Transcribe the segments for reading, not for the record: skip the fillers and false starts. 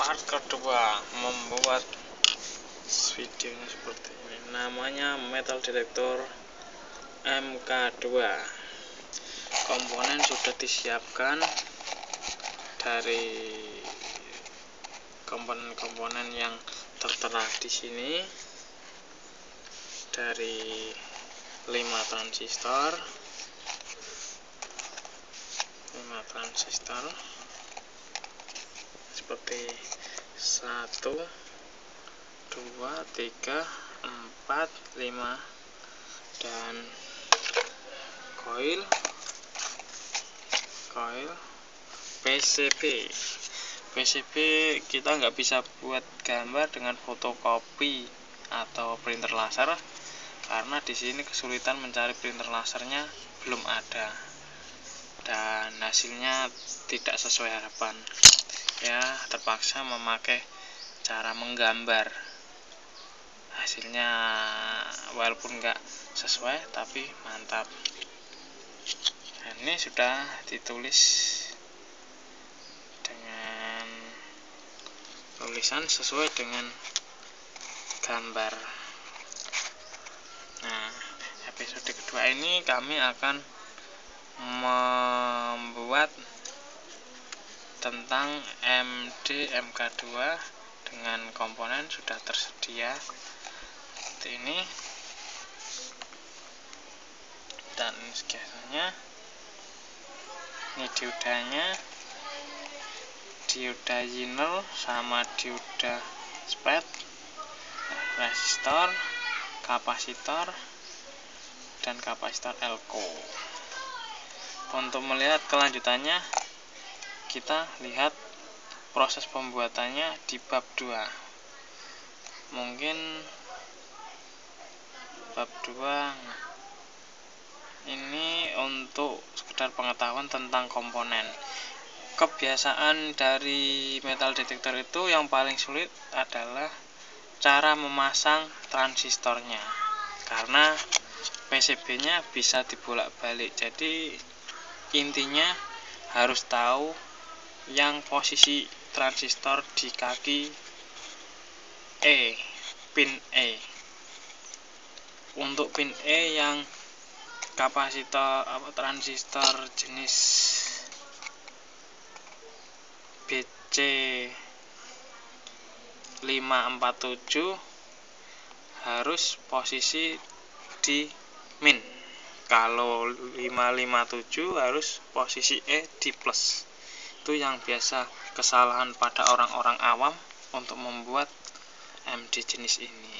part kedua membuat videonya seperti ini. Namanya metal detector MK2. Komponen sudah disiapkan dari komponen-komponen yang tertera di sini, dari 5 transistor seperti 1, 2, 3, 4, 5 dan koil PCB kita nggak bisa buat gambar dengan fotokopi atau printer laser karena di sini kesulitan mencari printer lasernya, belum ada dan hasilnya tidak sesuai harapan. Ya, terpaksa memakai cara menggambar. Hasilnya walaupun nggak sesuai tapi mantap. Dan ini sudah ditulis dengan tulisan sesuai dengan gambar. Nah, episode kedua ini kami akan membuat tentang MK2 dengan komponen sudah tersedia seperti ini, dan biasanya ini dioda Zinel sama dioda SPET, resistor, kapasitor, dan kapasitor Elko. Untuk melihat kelanjutannya, kita lihat proses pembuatannya di bab 2. Mungkin bab 2 ini untuk sekedar pengetahuan tentang komponen. Kebiasaan dari metal detektor itu yang paling sulit adalah cara memasang transistornya, karena PCB-nya bisa dibolak-balik. Jadi intinya harus tahu yang posisi transistor di kaki pin E. Untuk pin E yang transistor jenis BC547 harus posisi di min. Kalau 557 harus posisi E di plus. Itu yang biasa kesalahan pada orang-orang awam untuk membuat MD jenis ini.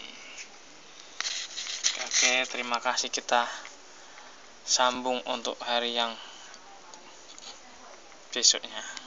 Oke, terima kasih. Kita sambung untuk hari yang besoknya.